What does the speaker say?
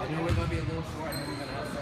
I know we're gonna be a little short. I know we're gonna have